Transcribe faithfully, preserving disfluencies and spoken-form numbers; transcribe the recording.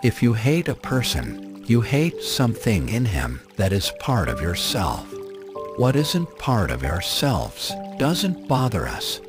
If you hate a person, you hate something in him that is part of yourself. What isn't part of ourselves doesn't bother us.